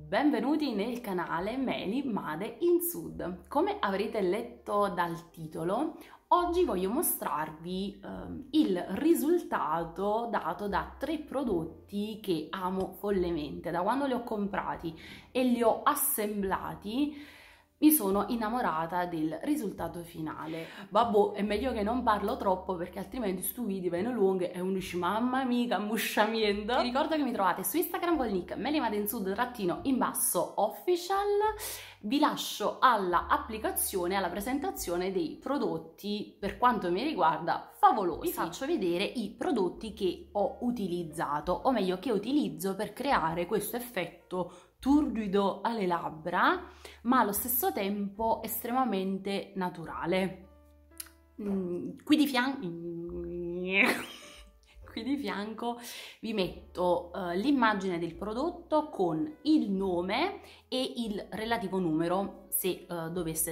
Benvenuti nel canale Meli Made in Sud. Come avrete letto dal titolo, oggi voglio mostrarvi il risultato dato da 3 prodotti che amo follemente. Da quando li ho comprati e li ho assemblati mi sono innamorata del risultato finale. Vabbè, è meglio che non parlo troppo perché altrimenti stu video vengono lunghi e uno dice mamma mia, musciamiento. Vi ricordo che mi trovate su Instagram con il nick melimadeinsud_official. Vi lascio alla applicazione, alla presentazione dei prodotti, per quanto mi riguarda, favolosi. Vi faccio vedere i prodotti che ho utilizzato, o meglio che utilizzo per creare questo effetto turbido alle labbra, ma allo stesso tempo estremamente naturale. Qui di fianco vi metto l'immagine del prodotto con il nome e il relativo numero, se dovesse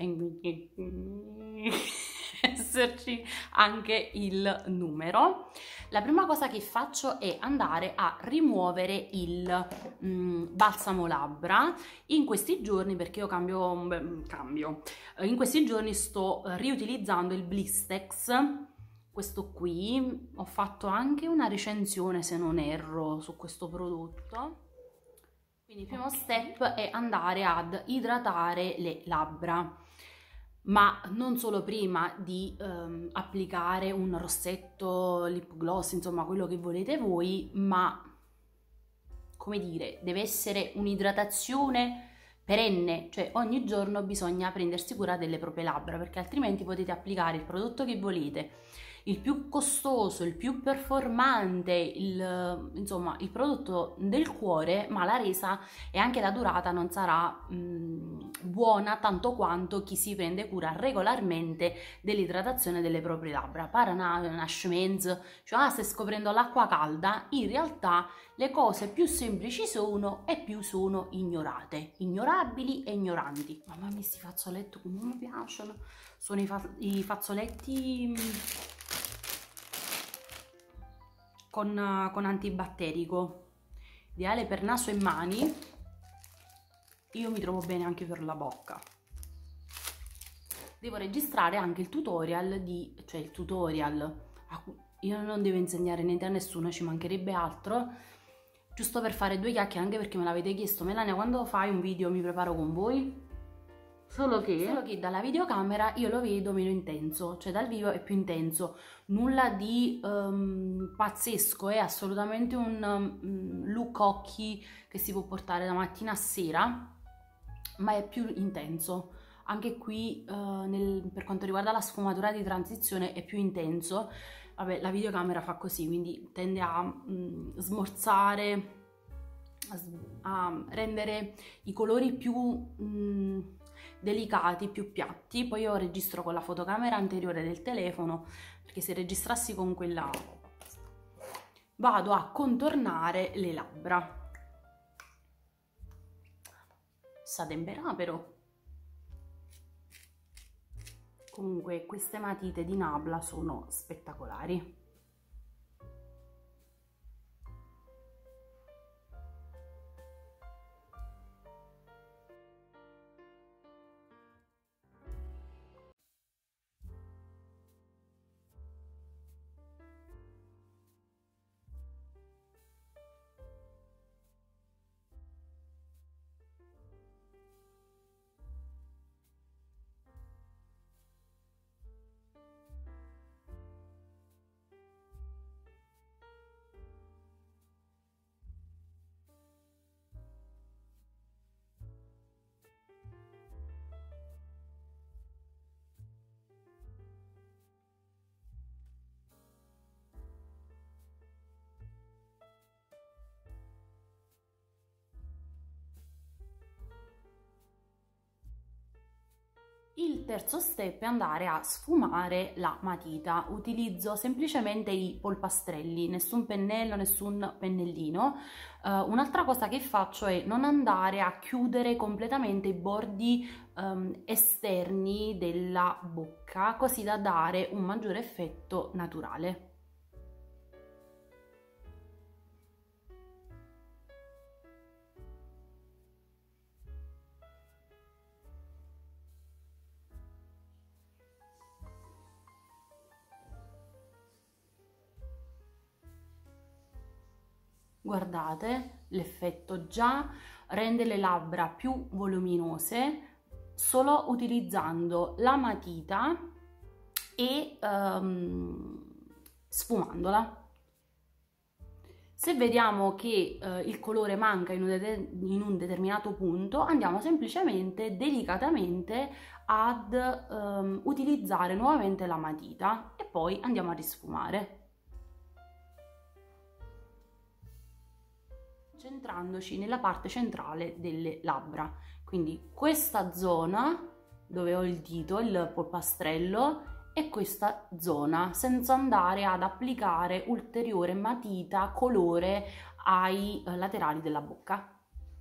esserci anche il numero. La prima cosa che faccio è andare a rimuovere il balsamo labbra in questi giorni, perché io in questi giorni sto riutilizzando il Blistex, questo qui. Ho fatto anche una recensione, se non erro, su questo prodotto. Quindi il primo step è andare ad idratare le labbra, ma non solo prima di applicare un rossetto, lip gloss, insomma quello che volete voi, ma come dire, deve essere un'idratazione perenne, cioè ogni giorno bisogna prendersi cura delle proprie labbra, perché altrimenti potete applicare il prodotto che volete, il più costoso, il più performante, insomma il prodotto del cuore, ma la resa e anche la durata non sarà buona tanto quanto chi si prende cura regolarmente dell'idratazione delle proprie labbra. Para una scemenza, cioè stai scoprendo l'acqua calda, in realtà le cose più semplici sono e più sono ignorate, ignorabili e ignoranti. Mamma mia, sti fazzoletti come mi piacciono, sono i fazzoletti con antibatterico, ideale per naso e mani. Io mi trovo bene anche per la bocca. Devo registrare anche il tutorial io non devo insegnare niente a nessuno, ci mancherebbe altro, giusto per fare 2 chiacchiere, anche perché me l'avete chiesto: Melania, quando fai un video mi preparo con voi? Solo che dalla videocamera io lo vedo meno intenso, cioè dal vivo è più intenso, nulla di pazzesco, è assolutamente un look occhi che si può portare da mattina a sera, ma è più intenso. Anche qui per quanto riguarda la sfumatura di transizione è più intenso. Vabbè, la videocamera fa così, quindi tende a smorzare, a rendere i colori più delicati, più piatti. Poi io registro con la fotocamera anteriore del telefono, perché se registrassi con quella vado a contornare le labbra. Sa temperà però. Comunque queste matite di Nabla sono spettacolari. Il terzo step è andare a sfumare la matita. Utilizzo semplicemente i polpastrelli, nessun pennello, nessun pennellino. Un'altra cosa che faccio è non andare a chiudere completamente i bordi esterni della bocca, così da dare un maggiore effetto naturale. Guardate, l'effetto già rende le labbra più voluminose solo utilizzando la matita e sfumandola. Se vediamo che il colore manca in un determinato punto, andiamo semplicemente delicatamente ad utilizzare nuovamente la matita e poi andiamo a risfumare. Centrandoci nella parte centrale delle labbra, quindi questa zona dove ho il dito, il polpastrello, e questa zona, senza andare ad applicare ulteriore matita colore ai laterali della bocca.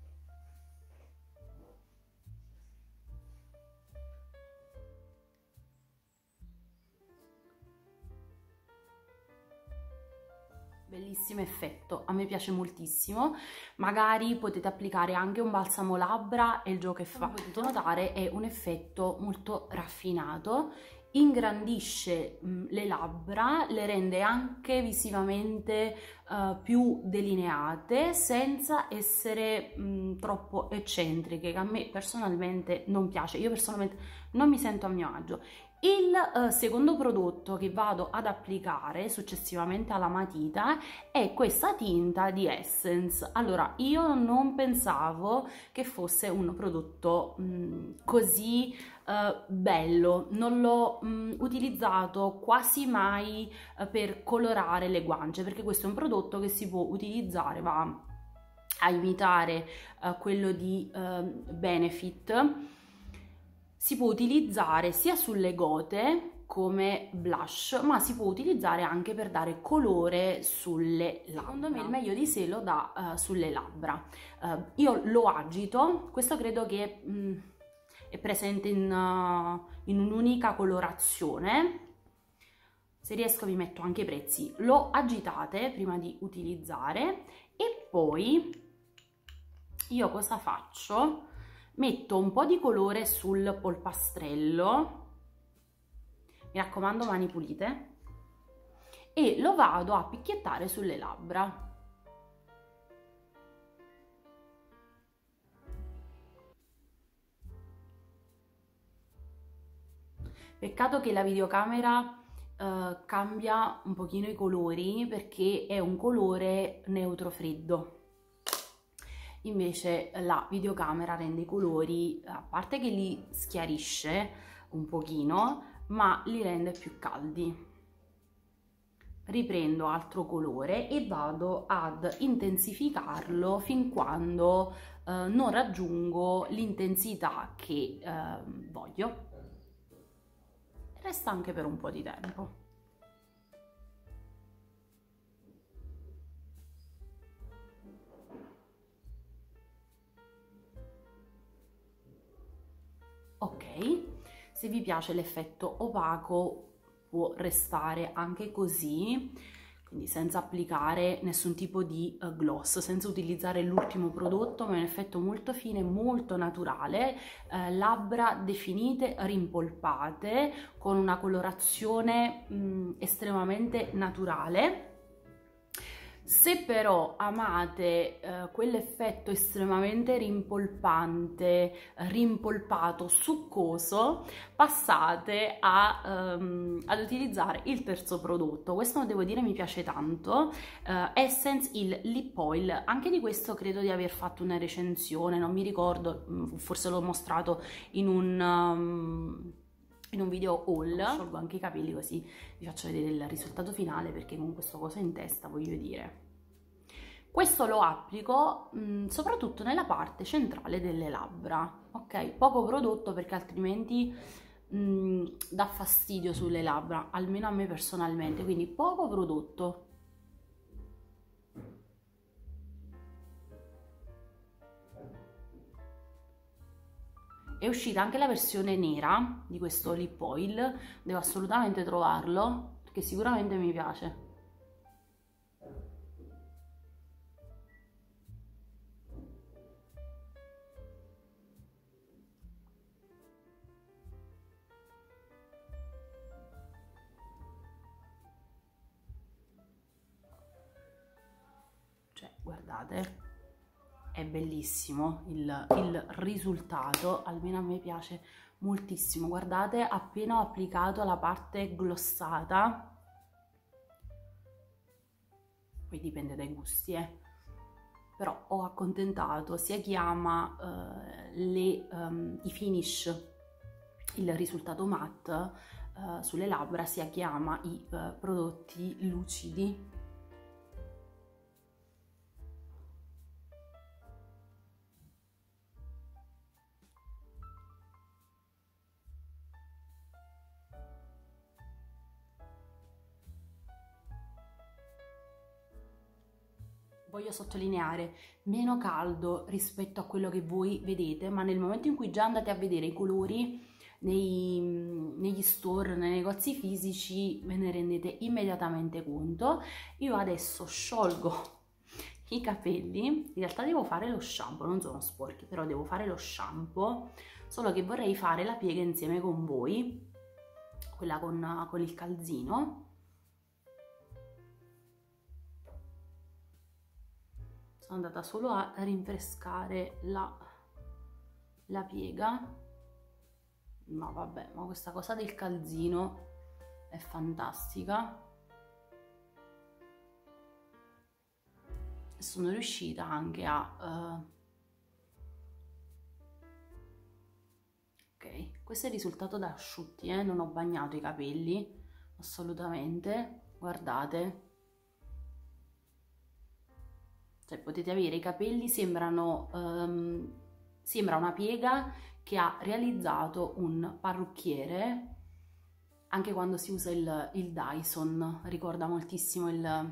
Bellissimo effetto, a me piace moltissimo. Magari potete applicare anche un balsamo labbra e il gioco che fa, potete notare, è un effetto molto raffinato, ingrandisce le labbra, le rende anche visivamente più delineate senza essere troppo eccentriche, che a me personalmente non piace. Io personalmente non mi sento a mio agio. Il secondo prodotto che vado ad applicare successivamente alla matita è questa tinta di Essence. Allora, io non pensavo che fosse un prodotto così bello, non l'ho utilizzato quasi mai per colorare le guance, perché questo è un prodotto che si può utilizzare, va a imitare quello di Benefit. Si può utilizzare sia sulle gote come blush, ma si può utilizzare anche per dare colore sulle labbra. Secondo me il meglio di sé lo dà sulle labbra. Io lo agito, questo credo che è presente in un'unica colorazione. Se riesco vi metto anche i prezzi. Lo agitate prima di utilizzare e poi io cosa faccio? Metto un po' di colore sul polpastrello, mi raccomando mani pulite, e lo vado a picchiettare sulle labbra. Peccato che la videocamera cambia un pochino i colori, perché è un colore neutro freddo. Invece la videocamera rende i colori, a parte che li schiarisce un pochino, ma li rende più caldi. Riprendo altro colore e vado ad intensificarlo fin quando non raggiungo l'intensità che voglio. Resta anche per un po' di tempo. Ok, se vi piace l'effetto opaco può restare anche così, quindi senza applicare nessun tipo di gloss, senza utilizzare l'ultimo prodotto, ma è un effetto molto fine, molto naturale, labbra definite, rimpolpate, con una colorazione estremamente naturale. Se però amate quell'effetto estremamente rimpolpante, rimpolpato, succoso, passate ad utilizzare il terzo prodotto. Questo devo dire mi piace tanto, Essence il Lip Oil. Anche di questo credo di aver fatto una recensione, non mi ricordo, forse l'ho mostrato in un video haul. Sciolgo anche i capelli così vi faccio vedere il risultato finale, perché con questo coso in testa, voglio dire, questo lo applico soprattutto nella parte centrale delle labbra, ok? Poco prodotto, perché altrimenti dà fastidio sulle labbra, almeno a me personalmente, quindi poco prodotto. È uscita anche la versione nera di questo lip oil, devo assolutamente trovarlo perché sicuramente mi piace. Cioè, guardate, è bellissimo il risultato, almeno a me piace moltissimo. Guardate, appena ho applicato la parte glossata, poi dipende dai gusti, però ho accontentato sia chi ama i finish, il risultato matte sulle labbra, sia chi ama i prodotti lucidi. Voglio sottolineare, meno caldo rispetto a quello che voi vedete, ma nel momento in cui già andate a vedere i colori negli store, nei negozi fisici, ve ne rendete immediatamente conto. Io adesso sciolgo i capelli, in realtà devo fare lo shampoo, non sono sporchi, però devo fare lo shampoo, solo che vorrei fare la piega insieme con voi, quella con il calzino. Sono andata solo a rinfrescare la piega. No vabbè, ma questa cosa del calzino è fantastica. Sono riuscita anche a... Ok, questo è il risultato da asciutti, non ho bagnato i capelli, assolutamente, guardate. Cioè potete avere i capelli, sembra una piega che ha realizzato un parrucchiere, anche quando si usa il Dyson, ricorda moltissimo il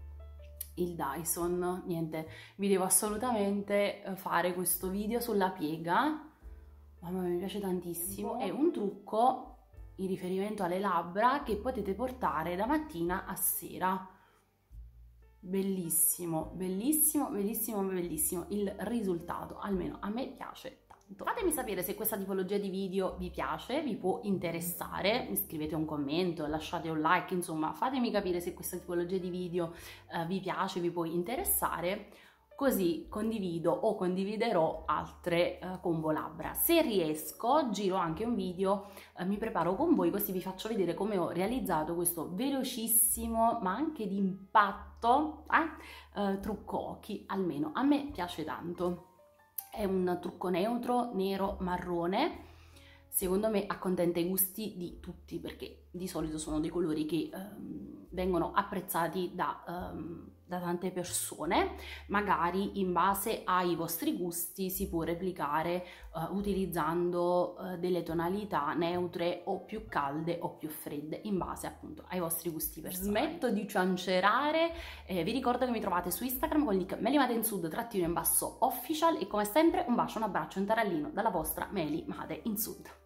Dyson. Niente, vi devo assolutamente fare questo video sulla piega, mamma mia, mi piace tantissimo. È un trucco in riferimento alle labbra che potete portare da mattina a sera. Bellissimo, bellissimo, bellissimo, bellissimo il risultato, almeno a me piace tanto. Fatemi sapere se questa tipologia di video vi piace, vi può interessare, scrivete un commento, lasciate un like, insomma fatemi capire se questa tipologia di video vi piace, vi può interessare, così condivido o condividerò altre combo labbra. Se riesco giro anche un video, mi preparo con voi, così vi faccio vedere come ho realizzato questo velocissimo ma anche di impatto trucco occhi, almeno a me piace tanto. È un trucco neutro, nero, marrone, secondo me accontenta i gusti di tutti, perché di solito sono dei colori che vengono apprezzati da tante persone. Magari in base ai vostri gusti si può replicare utilizzando delle tonalità neutre o più calde o più fredde, in base appunto ai vostri gusti personali. Smetto di ciancerare, vi ricordo che mi trovate su Instagram con il link melimadeinsud_official, e come sempre un bacio, un abbraccio, un tarallino dalla vostra Meli Made in Sud.